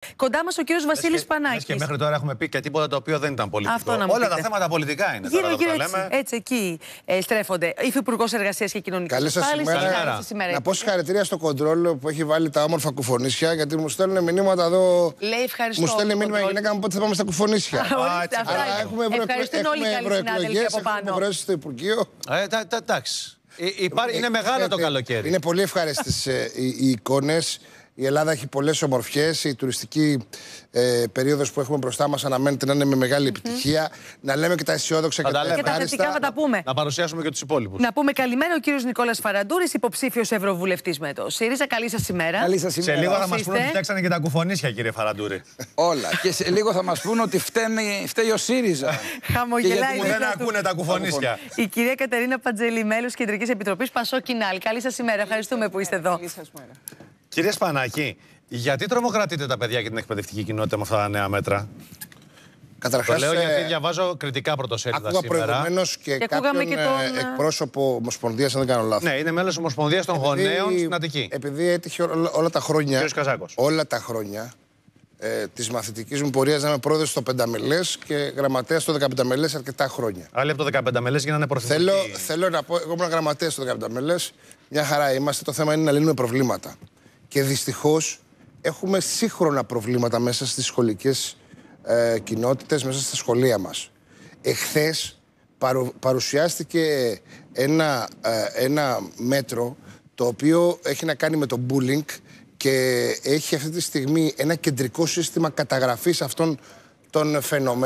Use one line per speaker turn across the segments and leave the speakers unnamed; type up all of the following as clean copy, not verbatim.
Κοντά μας ο κύριος Βασίλης Πανάκης.
Και μέχρι τώρα έχουμε πει και τίποτα το οποίο δεν ήταν πολιτικό. Όλα τα θέματα πολιτικά είναι.
Γύρω-γύρω έτσι εκεί στρέφονται. Υφυπουργός Εργασίας και Κοινωνικής Ασφάλισης.
Καλή σας ημέρα. Να πω συγχαρητήρια στο κοντρόλ που έχει βάλει τα όμορφα κουφονίσια, γιατί μου στέλνουν μηνύματα εδώ.
Λέει ευχαριστώ.
Μου στέλνει μήνυμα η γυναίκα μου πότε θα πάμε στα κουφονίσια.
Έχουμε ευρωεκλογές, έχουμε
υποχρεώσεις στο Υπουργείο.
Εντάξει. Είναι μεγάλο το καλοκαίρι.
Είναι πολύ ευχάριστες οι εικόνες. Η Ελλάδα έχει πολλές ομορφιές. Η τουριστική περίοδος που έχουμε μπροστά μας αναμένεται να είναι με μεγάλη επιτυχία. Να λέμε και τα αισιόδοξα και τα
θετικά θα τα πούμε.
Να παρουσιάσουμε και τους υπόλοιπους.
Να πούμε καλημέρα ο κύριος Νικόλας Φαραντούρης, υποψήφιος ευρωβουλευτής με το ΣΥΡΙΖΑ. Καλή σας ημέρα.
Καλή σας ημέρα.
Σε λίγο θα μας πούνε ότι φτιάξανε και τα κουφονίσια, κύριε Φαραντούρη.
Όλα. Και σε λίγο θα μας πούνε ότι φταίει ο ΣΥΡΙΖΑ.
Χαμογελάει.
Δεν ακούνε τα κουφονίσια.
Η κυρία Κατερίνα Παντζέλη, μέλος Κεντρικής Επιτροπής Πασόκ Κινάλ. Καλή σας ημέρα. Ευχαριστούμε που είστε εδώ.
Κύριε Σπανάκη, γιατί τρομοκρατείτε τα παιδιά και την εκπαιδευτική κοινότητα με αυτά τα νέα μέτρα?
Καταρχάς,
το λέω γιατί διαβάζω κριτικά πρωτοσέλιδα σήμερα.
Προηγουμένως και κάποιον εκπρόσωπο Ομοσπονδίας, αν δεν κάνω λάθος.
Ναι, είναι μέλος Ομοσπονδίας των Γονέων στην Αττική.
Επειδή έτυχε όλα τα χρόνια,
όλα
τα χρόνια της μαθητικής μου πορείας να είμαι πρόεδρος στο Πενταμελές και γραμματέας στο 15 Μελές αρκετά χρόνια.
Άλλοι από το 15 Μελές γίνανε πρωθυπουργοί.
Θέλω να πω, εγώ ήμουν γραμματέας στο 15 Μελές, μια χαρά είμαστε. Το θέμα είναι να λύνουμε προβλήματα. Και δυστυχώς έχουμε σύγχρονα προβλήματα μέσα στις σχολικές κοινότητες, μέσα στα σχολεία μας. Εχθές παρουσιάστηκε ένα μέτρο το οποίο έχει να κάνει με το bullying και έχει αυτή τη στιγμή ένα κεντρικό σύστημα καταγραφής αυτών των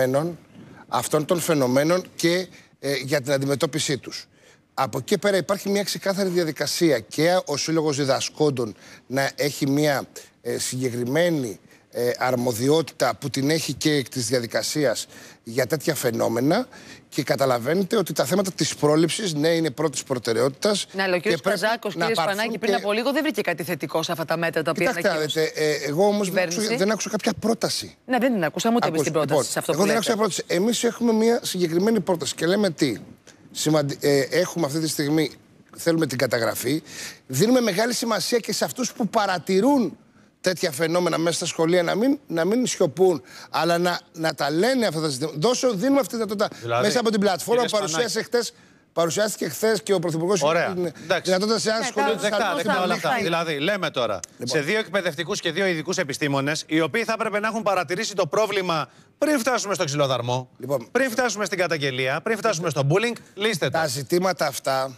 φαινομένων και για την αντιμετώπιση τους. Από εκεί πέρα υπάρχει μια ξεκάθαρη διαδικασία και ο Σύλλογος Διδασκόντων να έχει μια συγκεκριμένη αρμοδιότητα που την έχει και εκ της διαδικασίας για τέτοια φαινόμενα και καταλαβαίνετε ότι τα θέματα της πρόληψης, ναι, είναι πρώτης προτεραιότητας.
Ναι, αλλά ο κ. Καζάκος, κ. Σπανάκη, πριν από λίγο δεν βρήκε κάτι θετικό σε αυτά τα μέτρα τα οποία
ανακοίνωσε. Εγώ όμως δεν άκουσα κάποια πρόταση.
Ναι, δεν την άκουσα, ούτε την πρόταση σε αυτό που
εγώ δεν άκουσα πρόταση. Εμείς έχουμε μια συγκεκριμένη πρόταση και λέμε τι. Έχουμε αυτή τη στιγμή, θέλουμε την καταγραφή. Δίνουμε μεγάλη σημασία και σε αυτούς που παρατηρούν τέτοια φαινόμενα μέσα στα σχολεία να μην σιωπούν, αλλά να τα λένε αυτά τα ζητήματα. Δίνουμε αυτή τη δυνατότητα δηλαδή, μέσα από την πλατφόρμα που παρουσιάστηκε χθες και ο Πρωθυπουργός είχε την δυνατότητα σε ένα σχολείο της
Θεσσαλονίκης. Δηλαδή, λέμε τώρα σε δύο εκπαιδευτικούς και δύο ειδικούς επιστήμονες, οι οποίοι θα έπρεπε να έχουν παρατηρήσει το πρόβλημα πριν φτάσουμε στο ξυλοδαρμό, πριν φτάσουμε στην καταγγελία, πριν φτάσουμε στο bullying, λύστε τα.
Τα ζητήματα αυτά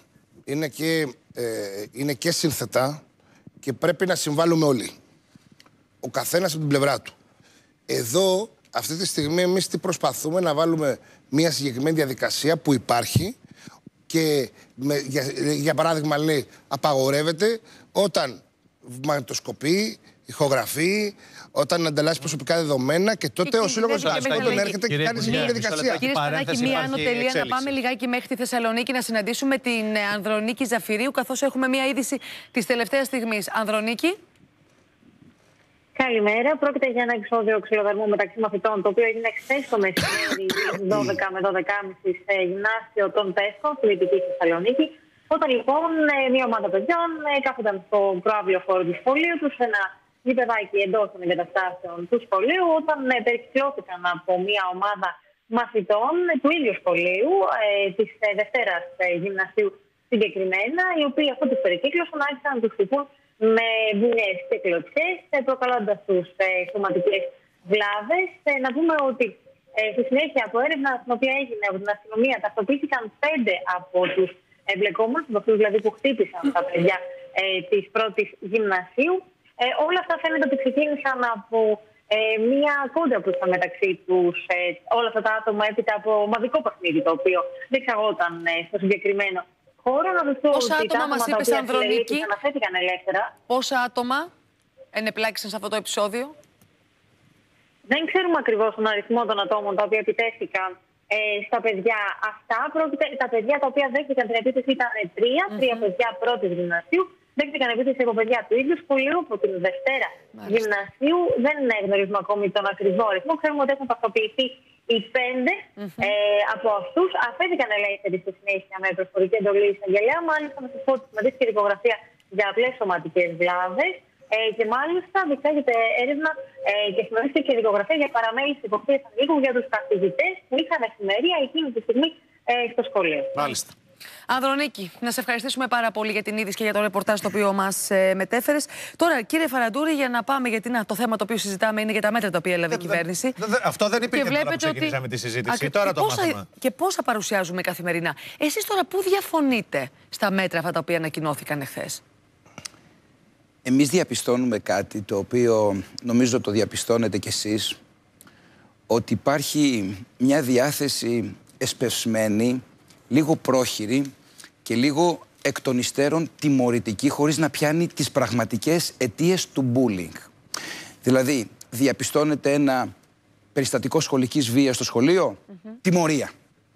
είναι και σύνθετα και πρέπει να συμβάλλουμε όλοι. Ο καθένας από την πλευρά του. Εδώ, αυτή τη στιγμή, εμείς τι προσπαθούμε να βάλουμε μια συγκεκριμένη διαδικασία που υπάρχει και για παράδειγμα λέει απαγορεύεται όταν μαγνητοσκοπεί, ηχογραφεί, όταν ανταλλάσσει προσωπικά δεδομένα και τότε ο Σύλλογος Διδασκόντων έρχεται και κάνει συγκεκριμένη διαδικασία.
Κύριε Σπανάκη, μία άνω τελεία να πάμε λιγάκι μέχρι τη Θεσσαλονίκη να συναντήσουμε την Ανδρονίκη Ζαφυρίου, καθώς έχουμε μία είδηση της τελευταίας στιγμής. Ανδρονίκη.
Καλημέρα. Πρόκειται για ένα εξώδιο ξυλοδαρμού μεταξύ μαθητών, το οποίο έγινε χθες το μεσημέρι 12 με 12.30 σε γυμνάσιο των Πέσκων, στη Δυτική Θεσσαλονίκη. Όταν λοιπόν μια ομάδα παιδιών κάθονταν στο προαύλιο χώρο του σχολείου του, σε ένα γηπεδάκι εντός των εγκαταστάσεων του σχολείου, όταν περικυκλώθηκαν από μια ομάδα μαθητών του ίδιου σχολείου, της Δευτέρας Γυμνασίου συγκεκριμένα, οι οποίοι αφού τους περικύκλωσαν άρχισαν να τους χτυπούν με βουνιές και κλωτσιές, προκαλώντας τους σωματικές βλάβες. Να πούμε ότι στη συνέχεια από έρευνα στην οποία έγινε από την αστυνομία ταυτοποιήθηκαν 5 από τους εμπλεκόμενους, από αυτούς δηλαδή που χτύπησαν τα παιδιά της πρώτης γυμνασίου. Όλα αυτά φαίνεται ότι ξεκίνησαν από μία κόντρα που ήταν μεταξύ τους όλα αυτά τα άτομα έπειτα από ομαδικό παιχνίδι, το οποίο διεξαγόταν στο συγκεκριμένο χώρο.
Πόσα άτομα μας είπες, Ανδρονίκη?
Αναφέρθηκαν ελεύθερα.
Πόσα άτομα ενεπλάκησαν σε αυτό το επεισόδιο?
Δεν ξέρουμε ακριβώς τον αριθμό των ατόμων τα οποία επιτέθηκαν στα παιδιά αυτά. Τα παιδιά τα οποία δέχτηκαν την επίθεση ήταν τρία παιδιά πρώτης γυμνασίου. Δέχτηκαν επίθεση από παιδιά του ίδιου σχολείου, από την Δευτέρα Γυμνασίου. Δεν γνωρίζουμε ακόμη τον ακριβό αριθμό. Ξέρουμε ότι έχουν ταυτοποιηθεί οι 5 από αυτούς. Αφέθηκαν ελεύθεροι στη συνέχεια με προφορική εντολή εισαγγελέα. Μάλιστα, να σας πω ότι συμμετείχε και δικογραφία για απλές σωματικές βλάβες. Και μάλιστα διεξάγεται έρευνα και συμμετέχει και δικογραφία για παραμέληση υποχρέωση ανηλίκων για τους καθηγητές που είχαν εφημερία εκείνη τη στιγμή στο σχολείο.
Μάλιστα.
Ανδρονίκη, να σε ευχαριστήσουμε πάρα πολύ για την είδηση και για το ρεπορτάζ το οποίο μας μετέφερες. Τώρα, κύριε Φαραντούρη, για να πάμε, γιατί το θέμα το οποίο συζητάμε είναι για τα μέτρα τα οποία έλαβε η κυβέρνηση.
Αυτό δεν υπήρχε τώρα που ξεκινήσαμε τη συζήτηση. Τώρα το μάθαμε.
Και πόσα παρουσιάζουμε καθημερινά. Εσείς τώρα πού διαφωνείτε στα μέτρα αυτά τα οποία ανακοινώθηκαν εχθές?
Εμείς διαπιστώνουμε κάτι το οποίο νομίζω το διαπιστώνετε κι εσείς, ότι υπάρχει μια διάθεση εσπευσμένη, λίγο πρόχειρη και λίγο εκ των υστέρων τιμωρητική, χωρίς να πιάνει τις πραγματικές αιτίες του bullying. Δηλαδή, διαπιστώνεται ένα περιστατικό σχολικής βίας στο σχολείο, τιμωρία.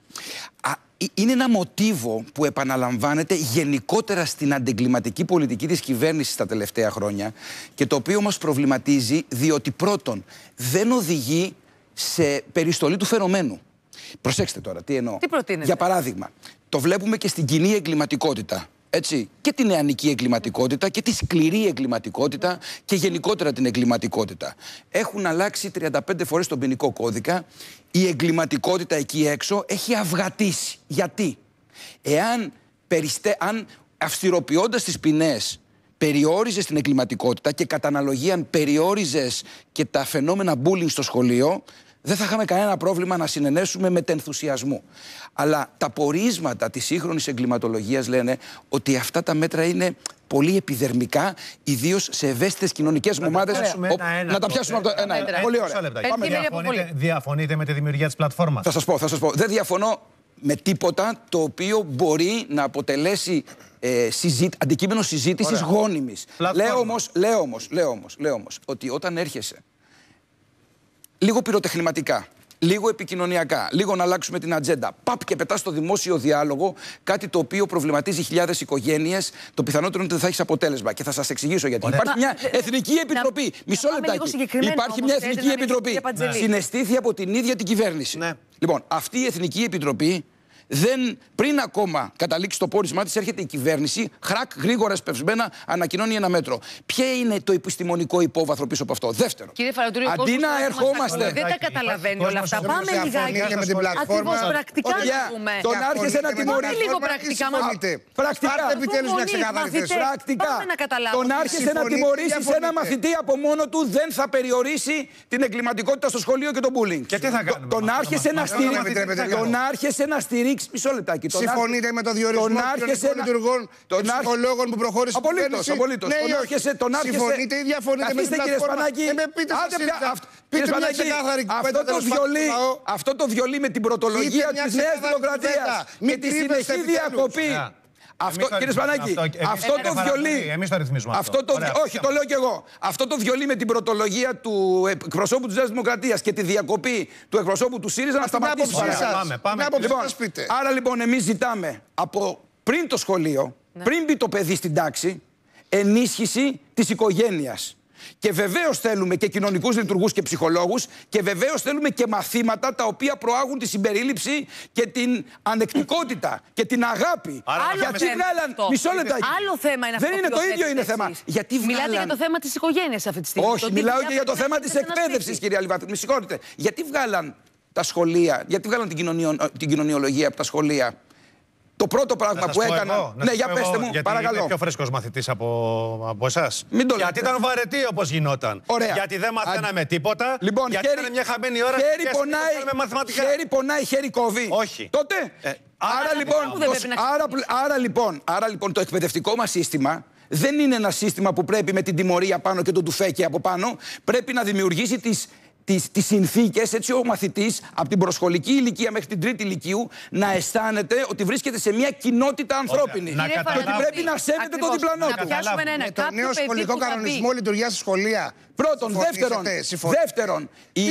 Είναι ένα μοτίβο που επαναλαμβάνεται γενικότερα στην αντιγκληματική πολιτική της κυβέρνησης τα τελευταία χρόνια και το οποίο μας προβληματίζει διότι πρώτον δεν οδηγεί σε περιστολή του φαινομένου. Προσέξτε τώρα, τι εννοώ.
Τι προτείνετε?
Για παράδειγμα, το βλέπουμε και στην κοινή εγκληματικότητα. Έτσι, και την νεανική εγκληματικότητα και τη σκληρή εγκληματικότητα και γενικότερα την εγκληματικότητα. Έχουν αλλάξει 35 φορές τον ποινικό κώδικα. Η εγκληματικότητα εκεί έξω έχει αυγατήσει. Γιατί? Εάν αυστηροποιώντας τις ποινές περιόριζες την εγκληματικότητα και κατά αναλογία περιόριζες και τα φαινόμενα bullying στο σχολείο, δεν θα είχαμε κανένα πρόβλημα να συνενέσουμε μετενθουσιασμού. Αλλά τα πορίσματα της σύγχρονης εγκληματολογίας λένε ότι αυτά τα μέτρα είναι πολύ επιδερμικά, ιδίως σε ευαίσθητες κοινωνικές ομάδες. Να τα πιάσουμε από το ένα. Πολύ ωραία.
Διαφωνείτε με τη δημιουργία της πλατφόρμας?
Θα σας πω. Δεν διαφωνώ με τίποτα το οποίο μπορεί να αποτελέσει αντικείμενο συζήτησης γόνιμης. Λέω όμως ότι όταν έρχεσαι λίγο πυροτεχνηματικά, λίγο επικοινωνιακά, λίγο να αλλάξουμε την ατζέντα, παπ και πετάς στο δημόσιο διάλογο κάτι το οποίο προβληματίζει χιλιάδες οικογένειες, το πιθανότερο είναι ότι δεν θα έχεις αποτέλεσμα. Και θα σας εξηγήσω γιατί. Υπάρχει μια εθνική επιτροπή. Μισό λεπτάκι. Υπάρχει μια εθνική επιτροπή. Συναισθήθη από την ίδια την κυβέρνηση.
Ναι.
Λοιπόν, αυτή η εθνική επιτροπή. Πριν ακόμα καταλήξει το πόρισμά της, έρχεται η κυβέρνηση, γρήγορα σπευσμένα ανακοινώνει ένα μέτρο. Ποιο είναι το επιστημονικό υπόβαθρο πίσω από αυτό? Δεύτερο,
κύριε Φαραντούρη,
αντί να ερχόμαστε.
Δεν τα καταλαβαίνει όλα αυτά. Πάμε λιγάκι
με την πλατφόρμα.
Ακριβώς πρακτικά να πούμε.
Τον άρχισε να τιμωρεί.
Λίγο πρακτικά.
Πρακτικά.
Πάρτε επιτέλους μια ξεκάθαρη θέση.
Πρακτικά. Τον άρχισε να τιμωρήσει ένα μαθητή από μόνο του, δεν θα περιορίσει την εγκληματικότητα στο σχολείο και το bullying.
Και τι θα κάνουμε?
Τον άρχισε να στηρίξει. Μισό λεπτάκι.
Συμφωνείτε με το διορισμό των κοινωνικών λειτουργών και ψυχολόγων που προχώρησε η κυβέρνηση?
Απολύτως.
Συμφωνείτε ή διαφωνείτε με την πλατφόρμα? Πείτε μια ξεκάθαρη κουβέντα.
Αυτό το βιολί με την πρωτολογία της Νέας Δημοκρατίας και τη συνεχή διακοπή. Κύριε Σπανάκη, αυτό το βιολί.
Εμείς το ρυθμίζουμε.
Όχι, το λέω κι εγώ. Αυτό το βιολί με την πρωτολογία του εκπροσώπου της Νέας Δημοκρατίας και τη διακοπή του εκπροσώπου του ΣΥΡΙΖΑ να σταματήσει.
Πάμε.
Άρα λοιπόν, εμείς ζητάμε από πριν το σχολείο, πριν μπει το παιδί στην τάξη, ενίσχυση της οικογένειας. Και βεβαίως θέλουμε και κοινωνικούς λειτουργούς και ψυχολόγους και βεβαίως θέλουμε και μαθήματα τα οποία προάγουν τη συμπερίληψη και την ανεκτικότητα και την αγάπη.
Γιατί βγάλαν.
Μισό λεπτάκι.
Άλλο θέμα είναι αυτό.
Δεν είναι το ίδιο είναι θέμα. Γιατί
μιλάτε για το θέμα της οικογένειας αυτή τη στιγμή.
Όχι, μιλάω και για το θέμα της εκπαίδευσης, κυρία Λιβάθη. Με συγχωρείτε. Γιατί βγάλαν τα σχολεία, γιατί βγάλαν την κοινωνιολογία από τα σχολεία? Το πρώτο πράγμα που έκανα. Ναι, για πέστε μου, παρακαλώ.
Είμαι πιο φρέσκος μαθητής από εσάς.
Γιατί
ήταν βαρετή όπως γινόταν.
Ωραία.
Γιατί δεν μαθαίναμε τίποτα.
Λοιπόν,
γιατί ήταν μια χαμένη ώρα.
Χέρι πονάει, χέρι κόβει.
Όχι.
Τότε. Άρα λοιπόν το εκπαιδευτικό μας σύστημα δεν είναι ένα σύστημα που πρέπει με την τιμωρία πάνω και τον τουφέκι από πάνω. Πρέπει να δημιουργήσει τις συνθήκες έτσι ο μαθητής από την προσχολική ηλικία μέχρι την τρίτη ηλικίου να αισθάνεται ότι βρίσκεται σε μια κοινότητα ανθρώπινη. Και ότι πρέπει να σέβεται το διπλανό του.
Με το νέο σχολικό κανονισμό λειτουργία στη σχολεία.
Πρώτον. Δεύτερον,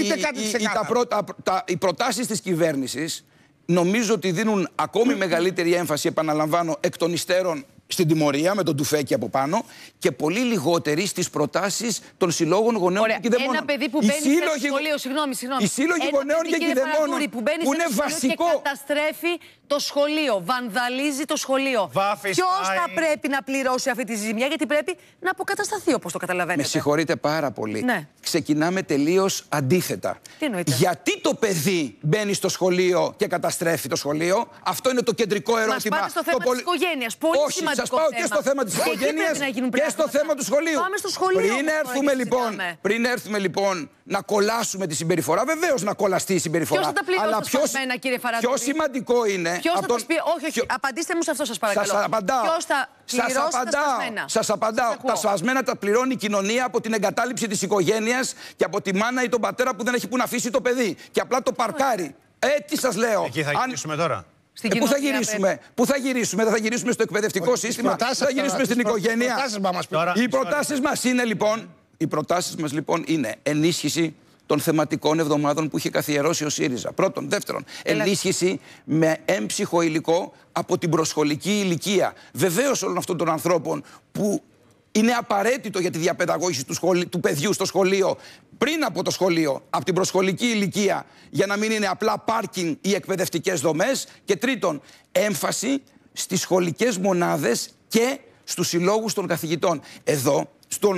οι προτάσεις της κυβέρνησης νομίζω ότι δίνουν ακόμη μεγαλύτερη έμφαση, επαναλαμβάνω, εκ των υστέρων στην τιμωρία με τον τουφέκι από πάνω και πολύ λιγότεροι στις προτάσεις των συλλόγων γονέων και κηδεμόνων.
Ένα παιδί που μπαίνει σε σχολείο, συγγνώμη.
Οι σύλλογοι γονέων και κηδεμόνων
που
είναι βασικό.
Και καταστρέφει το σχολείο, βανδαλίζει το σχολείο. Ποιος θα πρέπει να πληρώσει αυτή τη ζημιά, γιατί πρέπει να αποκατασταθεί, όπως το καταλαβαίνετε.
Με συγχωρείτε πάρα πολύ.
Ναι.
Ξεκινάμε τελείως αντίθετα.
Τι εννοείτε?
Γιατί το παιδί μπαίνει στο σχολείο και καταστρέφει το σχολείο? Αυτό είναι το κεντρικό ερώτημα.
Μας πάτε στο θέμα της οικογένειας. Πολύ σημαντικό
σας πάω
θέμα.
και στο θέμα της οικογένειας και στο θέμα του σχολείου.
Πάμε στο σχολείο.
Πριν έρθουμε λοιπόν να κολλάσουμε τη συμπεριφορά, βεβαίως να κολλαστεί η συμπεριφορά.
Ποιος θα τα πληρώσει τα σπασμένα, κύριε Φαραντούρη?
Πιο σημαντικό είναι.
Ποιος θα τους πει? Όχι, απαντήστε μου σε αυτό, σας παρακαλώ.
Σας απαντάω.
Ποιος θα πληρώσει τα σπασμένα?
Σας απαντάω. Τα σπασμένα τα πληρώνει η κοινωνία από την εγκατάλειψη της οικογένειας και από τη μάνα ή τον πατέρα που δεν έχει που να αφήσει το παιδί. Και απλά το παρκάρει. Έτσι σας λέω.
Εκεί θα γυρίσουμε τώρα.
Πού θα γυρίσουμε? Πού θα γυρίσουμε? Δεν θα γυρίσουμε στο εκπαιδευτικό σύστημα? Θα γυρίσουμε στην οικογένεια? Οι προτάσεις μας λοιπόν είναι ενίσχυση των θεματικών εβδομάδων που είχε καθιερώσει ο ΣΥΡΙΖΑ. Πρώτον. Δεύτερον, ενίσχυση με έμψυχο υλικό από την προσχολική ηλικία. Βεβαίως όλων αυτών των ανθρώπων που είναι απαραίτητο για τη διαπαιδαγώγηση του παιδιού στο σχολείο, πριν από το σχολείο, από την προσχολική ηλικία, για να μην είναι απλά πάρκινγκ ή εκπαιδευτικές δομές. Και τρίτον, έμφαση στις σχολικές μονάδες και στους συλλόγους των καθηγητών. Εδώ,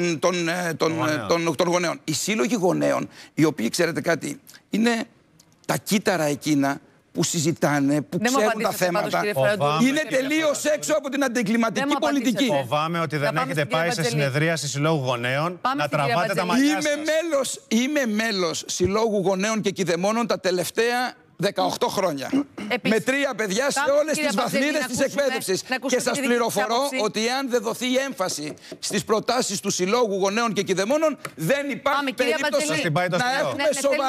των γονέων. Οι σύλλογοι γονέων, οι οποίοι, ξέρετε κάτι, είναι τα κύτταρα εκείνα που συζητάνε, που ξέρουν τα θέματα. Είναι τελείως έξω από την αντιεγκληματική πολιτική.
Φοβάμαι ότι δεν έχετε πάει σε συνεδρίαση συλλόγου γονέων να τραβάτε τα μαλλιά σας.
Είμαι μέλος συλλόγου γονέων και κηδεμόνων τα τελευταία 18 χρόνια. Με 3 παιδιά σε όλες τις βαθμίδες της εκπαίδευσης. Και σας πληροφορώ ότι εάν δεν δοθεί η έμφαση στις προτάσεις του Συλλόγου Γονέων και Κηδεμόνων, δεν υπάρχει περίπτωση να έχουμε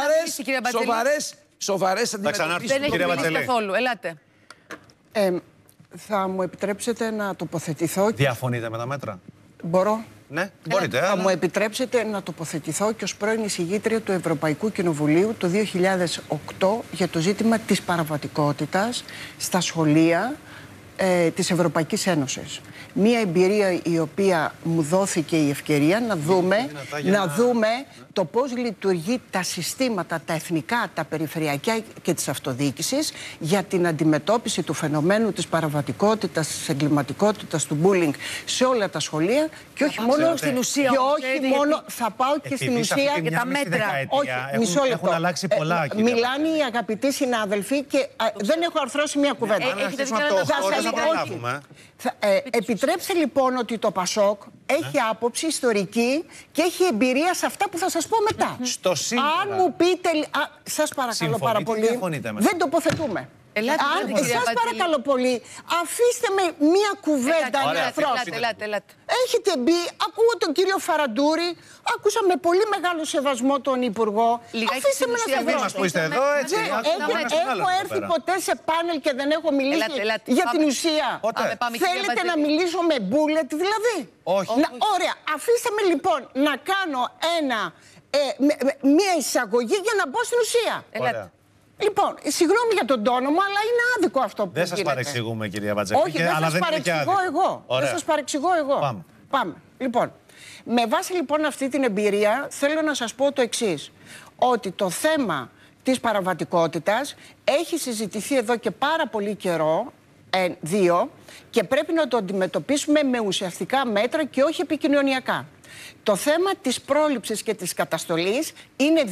σοβαρές αντιμετωπίσεις.
Δεν έχει μιλήσει καθόλου. Ελάτε.
Θα μου επιτρέψετε να τοποθετηθώ?
Διαφωνείτε με τα μέτρα?
Μπορώ?
Ναι, μπορείτε.
Θα μου επιτρέψετε να τοποθετηθώ και ως πρώην εισηγήτρια του Ευρωπαϊκού Κοινοβουλίου το 2008 για το ζήτημα της παραβατικότητας στα σχολεία της Ευρωπαϊκής Ένωσης. Μία εμπειρία η οποία μου δόθηκε η ευκαιρία να δούμε το πώς λειτουργεί τα συστήματα, τα εθνικά, τα περιφερειακά και της αυτοδιοίκησης για την αντιμετώπιση του φαινομένου της παραβατικότητας, της εγκληματικότητας, του bullying σε όλα τα σχολεία και όχι μόνο στην ουσία. Και όχι μόνο, θα πάω και στην ουσία
για τα μέτρα.
Όχι, μισό λεπτό.
Έχουν αλλάξει πολλά.
Μιλάνε οι αγαπητοί συνάδελφοι και δεν έχω αρθρώσει μία κουβέντα. Επιτρέψτε λοιπόν ότι το ΠΑΣΟΚ έχει άποψη ιστορική και έχει εμπειρία σε αυτά που θα σας πω μετά.
Στο σήμερα.
Αν μου πείτε. Σας παρακαλώ πάρα πολύ. Δεν τοποθετούμε. Σας παρακαλώ πολύ, αφήστε με μία κουβέντα να αφρώσω. Έχετε μπει, ακούω τον κύριο Φαραντούρη, άκουσα με πολύ μεγάλο σεβασμό τον Υπουργό. Αφήστε με να σας δώσω. Έχω έρθει ποτέ σε πάνελ και δεν έχω μιλήσει για την ουσία? Θέλετε να μιλήσω με μπούλετ δηλαδή?
Όχι.
Ωραία, αφήστε με λοιπόν να κάνω μία εισαγωγή για να μπω στην ουσία. Λοιπόν, συγγνώμη για τον τόνο μου, αλλά είναι άδικο αυτό που
δεν σας παρεξηγούμε, κυρία Βατζελίκη.
Όχι, δεν σας παρεξηγώ εγώ. Δεν σας παρεξηγώ εγώ. Πάμε. Λοιπόν, με βάση λοιπόν αυτή την εμπειρία, θέλω να σας πω το εξής. Ότι το θέμα της παραβατικότητας έχει συζητηθεί εδώ και πάρα πολύ καιρό, και πρέπει να το αντιμετωπίσουμε με ουσιαστικά μέτρα και όχι επικοινωνιακά. Το θέμα της πρόληψης και της καταστολής είναι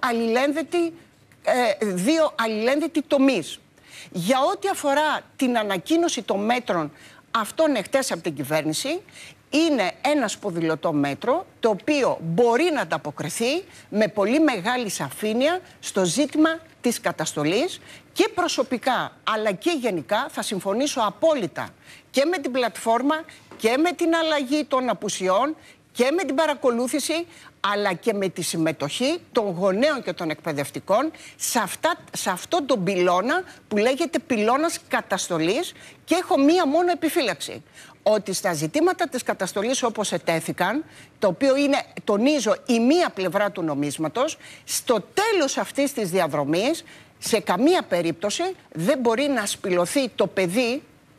δύο αλληλένδετοι τομείς. Για ό,τι αφορά την ανακοίνωση των μέτρων αυτών εχθές από την κυβέρνηση, είναι ένα σποδηλωτό μέτρο το οποίο μπορεί να ανταποκριθεί με πολύ μεγάλη σαφήνεια στο ζήτημα της καταστολής και προσωπικά αλλά και γενικά θα συμφωνήσω απόλυτα και με την πλατφόρμα και με την αλλαγή των απουσιών και με την παρακολούθηση αλλά και με τη συμμετοχή των γονέων και των εκπαιδευτικών σε αυτόν τον πυλώνα που λέγεται πυλώνας καταστολής, και έχω μία μόνο επιφύλαξη. Ότι στα ζητήματα της καταστολής όπως ετέθηκαν, το οποίο είναι, τονίζω, η μία πλευρά του νομίσματος, στο τέλος αυτής της διαδρομής, σε καμία περίπτωση δεν μπορεί να σπηλωθεί το παιδί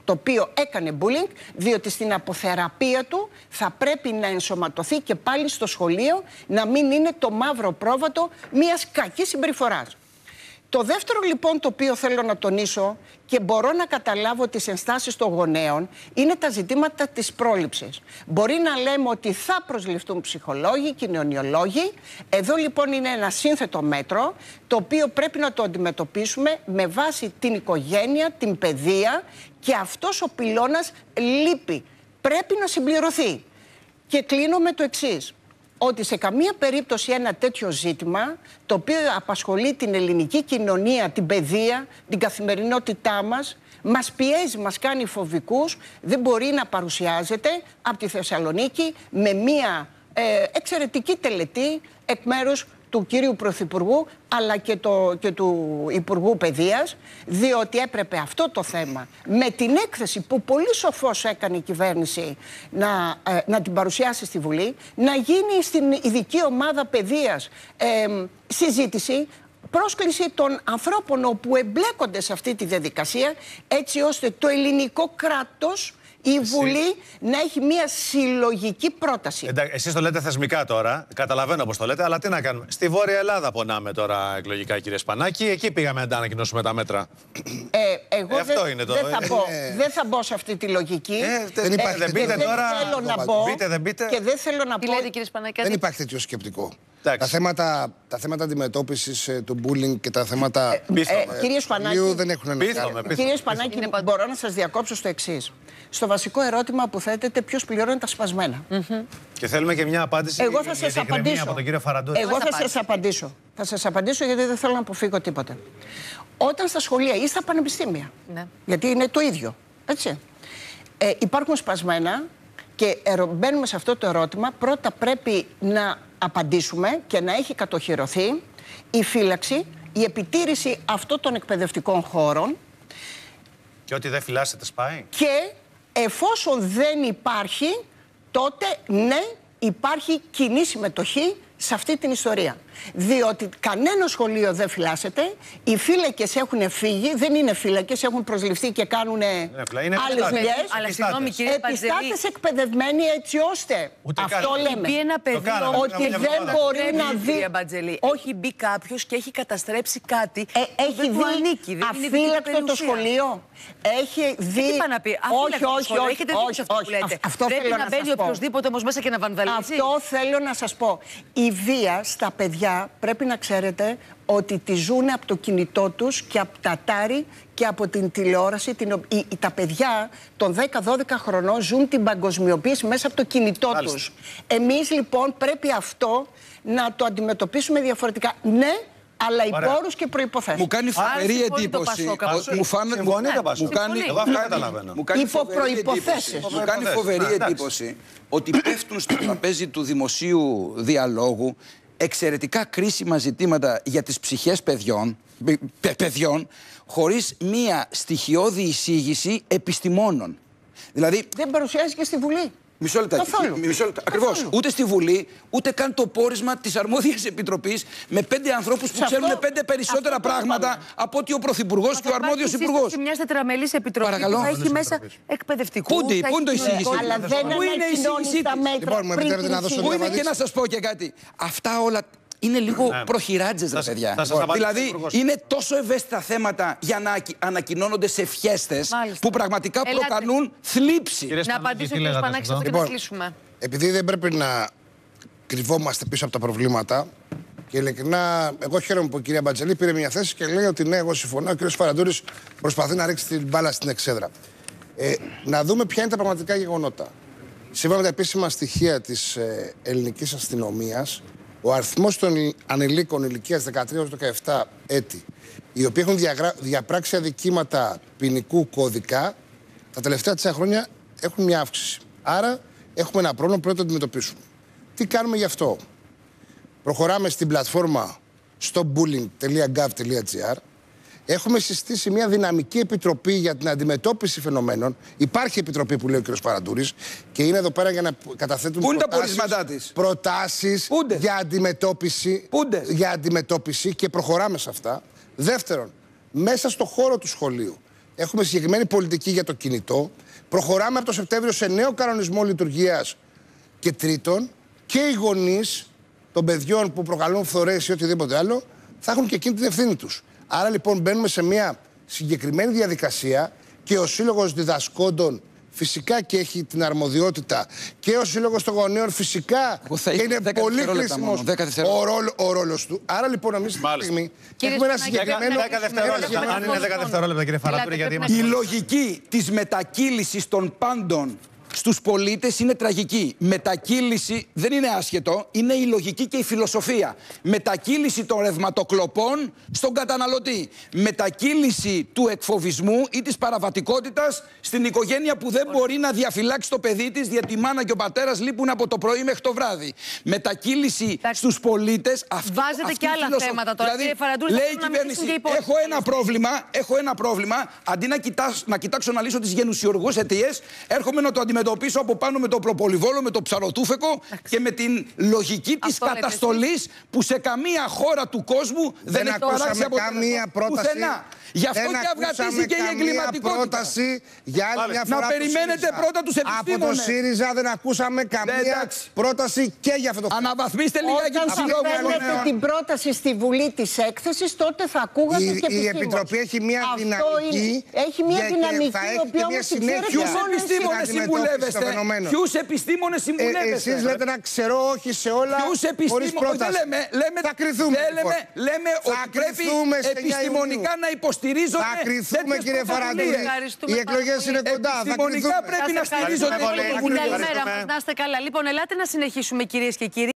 το οποίο έκανε bullying, διότι στην αποθεραπεία του θα πρέπει να ενσωματωθεί και πάλι στο σχολείο, να μην είναι το μαύρο πρόβατο μιας κακής συμπεριφοράς. Το δεύτερο λοιπόν το οποίο θέλω να τονίσω και μπορώ να καταλάβω τις ενστάσεις των γονέων είναι τα ζητήματα της πρόληψης. Μπορεί να λέμε ότι θα προσληφθούν ψυχολόγοι, κοινωνιολόγοι. Εδώ λοιπόν είναι ένα σύνθετο μέτρο το οποίο πρέπει να το αντιμετωπίσουμε με βάση την οικογένεια, την παιδεία, και αυτός ο πυλώνας λείπει. Πρέπει να συμπληρωθεί. Και κλείνω με το εξής. Ότι σε καμία περίπτωση ένα τέτοιο ζήτημα, το οποίο απασχολεί την ελληνική κοινωνία, την παιδεία, την καθημερινότητά μας πιέζει, μας κάνει φοβικούς, δεν μπορεί να παρουσιάζεται από τη Θεσσαλονίκη με μια εξαιρετική τελετή εκ μέρους του κύριου Πρωθυπουργού αλλά και του Υπουργού Παιδείας, διότι έπρεπε αυτό το θέμα με την έκθεση που πολύ σοφώς έκανε η κυβέρνηση να την παρουσιάσει στη Βουλή, να γίνει στην ειδική ομάδα παιδείας συζήτηση, πρόσκληση των ανθρώπων όπου εμπλέκονται σε αυτή τη διαδικασία, έτσι ώστε το ελληνικό κράτος, η Βουλή, να έχει μια συλλογική πρόταση.
Εσείς το λέτε θεσμικά τώρα, καταλαβαίνω πώς το λέτε, αλλά τι να κάνουμε. Στη Βόρεια Ελλάδα πονάμε τώρα εκλογικά, κύριε Σπανάκη. Εκεί πήγαμε να τα ανακοινώσουμε τα μέτρα.
Εγώ δεν θα μπω σε αυτή τη λογική.
Δεν υπάρχει
δεν μπείτε τώρα.
Θέλω να μπω.
Μπείτε, δεν μπείτε.
Και δεν θέλω να
Τι
πω.
λέτε, κύριε Σπανάκη?
Δεν υπάρχει τέτοιο σκεπτικό. Τα θέματα αντιμετώπισης του bullying και τα θέματα
Κύριε Σπανάκη,
δεν έχουν ένα
κύριε Σπανάκη, μπορώ να σας διακόψω στο εξής. Στο βασικό ερώτημα που θέτετε, ποιος πληρώνει τα σπασμένα.
Και θέλουμε και μια απάντηση
Εγώ θα σας απαντήσω.
από τον κύριο Φαραντούρη.
Εγώ θα σας απαντήσω. Θα σας απαντήσω γιατί δεν θέλω να αποφύγω τίποτε. Όταν στα σχολεία ή στα πανεπιστήμια, γιατί είναι το ίδιο, έτσι, υπάρχουν σπασμένα και μπαίνουμε σε αυτό το ερώτημα, πρώτα πρέπει να απαντήσουμε και να έχει κατοχυρωθεί η φύλαξη, η επιτήρηση αυτών των εκπαιδευτικών χώρων.
Και ότι δεν φυλάσσεται σπάει.
Και εφόσον δεν υπάρχει, τότε ναι, υπάρχει κοινή συμμετοχή σε αυτή την ιστορία. Διότι κανένα σχολείο δεν φυλάσσεται, οι φύλακες έχουν φύγει, δεν είναι φύλακες, έχουν προσληφθεί και κάνουν άλλες δουλειές. Επιστάτες εκπαιδευμένοι, έτσι ώστε αυτό λέμε.
Μπει ένα παιδί
ότι δεν μπορεί να δει.
Όχι, μπει κάποιος και έχει καταστρέψει κάτι.
Έχει δει αφύλακτο το σχολείο. Έχει δει.
Τι πάει να πει?
Όχι.
Έχετε δίκιο σε αυτό που λέτε.
Πρέπει
να μπαίνει οποιοδήποτε όμως μέσα και να βανδαλίζει.
Αυτό θέλω να σας πω. Η βία στα παιδιά πρέπει να ξέρετε ότι τη ζουν από το κινητό τους και από τα τάρι και από την τηλεόραση. Τα παιδιά των 10-12 χρονών ζουν την παγκοσμιοποίηση μέσα από το κινητό τους. Εμείς λοιπόν πρέπει αυτό να το αντιμετωπίσουμε διαφορετικά. Ναι, αλλά οι πόρους και προϋποθέσεις.
Μου κάνει φοβερή εντύπωση.
Εγώ αυτά καταλαβαίνω.
Μου κάνει φοβερή εντύπωση ότι πέφτουν στο τραπέζι του δημοσίου διαλόγου εξαιρετικά κρίσιμα ζητήματα για τις ψυχές παιδιών χωρίς μία στοιχειώδη εισήγηση επιστημόνων. Δηλαδή,
δεν παρουσιάζει και στη Βουλή.
Μισό λεπτό. Ακριβώς. Ούτε στη Βουλή, ούτε καν το πόρισμα της αρμόδιας επιτροπής με 5 ανθρώπους που ξέρουν 5 περισσότερα πράγματα από ότι ο Πρωθυπουργός και ο αρμόδιος υπουργός.
Μια τετραμελής επιτροπή που θα έχει μέσα εκπαιδευτικού.
Πού είναι η εισήγηση?
Αλλά δεν ανακοινώνει τα μέτρα.
Πού είναι, και να σας πω και κάτι. Αυτά όλα είναι λίγο προχειράτζες, ρε παιδιά. Δηλαδή, είναι τόσο ευαίσθητα θέματα για να ανακοινώνονται σε φιέστες που πραγματικά προκαλούν θλίψη.
Να απαντήσω, κύριε Σπανάκη, σε αυτό και να κλείσουμε.
Επειδή δεν πρέπει να κρυβόμαστε πίσω από τα προβλήματα, και ειλικρινά, εγώ χαίρομαι που η κυρία Μπατζελή πήρε μια θέση και λέει ότι ναι, εγώ συμφωνώ. Ο κύριος Φαραντούρης προσπαθεί να ρίξει την μπάλα στην εξέδρα. Να δούμε ποια είναι τα πραγματικά γεγονότα. Σύμφωνα με τα επίσημα στοιχεία της ελληνικής αστυνομίας, ο αριθμός των ανηλίκων ηλικίας 13-17 έτη, οι οποίοι έχουν διαπράξει αδικήματα ποινικού κώδικα, τα τελευταία 4 χρόνια έχουν μια αύξηση. Άρα έχουμε ένα πρόβλημα που πρέπει να το αντιμετωπίσουμε. Τι κάνουμε γι' αυτό? Προχωράμε στην πλατφόρμα stopbullying.gov.gr. Έχουμε συστήσει μια δυναμική επιτροπή για την αντιμετώπιση φαινομένων. Υπάρχει επιτροπή που λέει ο κ. Παραντούρης και είναι εδώ πέρα για να καταθέτουν προτάσεις για αντιμετώπιση και προχωράμε σε αυτά. Δεύτερον, μέσα στο χώρο του σχολείου Έχουμε συγκεκριμένη πολιτική για το κινητό. Προχωράμε από το Σεπτέμβριο σε νέο κανονισμό λειτουργίας. Και τρίτον, και οι γονείς των παιδιών που προκαλούν φθορές ή οτιδήποτε άλλο θα έχουν και εκείνη την ευθύνη τους. Άρα λοιπόν μπαίνουμε σε μια συγκεκριμένη διαδικασία και ο Σύλλογος Διδασκόντων φυσικά και έχει την αρμοδιότητα και ο Σύλλογος των Γονέων φυσικά και είναι πολύ κρίσιμος ο ρόλος του. Άρα λοιπόν εμείς αυτή τη στιγμή έχουμε ένα συγκεκριμένο...
10 δευτερόλεπτα. Αν είναι 10 δευτερόλεπτα, κύριε Φαραντούρη, γιατί είμαστε...
Η λογική της μετακύλησης των πάντων στους πολίτες είναι τραγική. Μετακύληση δεν είναι άσχετο, είναι η λογική και η φιλοσοφία. Μετακύληση των ρευματοκλοπών στον καταναλωτή. Μετακύληση του εκφοβισμού ή της παραβατικότητας στην οικογένεια που δεν μπορεί να διαφυλάξει το παιδί της, γιατί η μάνα και ο πατέρας λείπουν από το πρωί μέχρι το βράδυ. Μετακύληση στους πολίτες.
Βάζετε και άλλα θέματα τώρα.
Δηλαδή,
Φαραντούρη,
λέει η κυβέρνηση, έχω ένα πρόβλημα, αντί να κοιτάξω να λύσω τις γενουσιουργούς αιτίες, έρχομαι να το αντιμετωπίσω από πάνω με το προπολιβόλο, με το ψαροτούφεκο και με την λογική της καταστολής που σε καμία χώρα του κόσμου δεν έχει παράξει από
καμία πρόταση.
Πουθενά. Γι' αυτό και αυγατίζει και η εγκληματικότητα. Να περιμένετε πρώτα τους επιστήμονες.
Από το ΣΥΡΙΖΑ δεν ακούσαμε καμία πρόταση και για αυτό το θέμα.
Αναβαθμίστε λιγάκι
τους συλλόγους. Όταν θα την πρόταση στη Βουλή της έκθεσης, τότε θα ακούγατε και επιστήμονες.
Η Επιτροπή έχει μια δυναμική.
Έχει μια δυναμική, η οποία όμως την ξέρετε
Ποιους επιστήμονες συμβουλεύεστε.
Εσείς λέτε να ξέρω όχι σε όλα. Χωρίς πρόταση.
Θα κρυθούμε. Λέμε ότι πρέπει επιστημονικά να υποστηρίζονται.
Θα κρυθούμε, κύριε Φαραντούρη. Οι εκλογές είναι κοντά.
Επιστημονικά πρέπει να στηρίζονται.
Καλημέρα μας, να είστε καλά. Λοιπόν, ελάτε να συνεχίσουμε, κυρίες και κύριοι.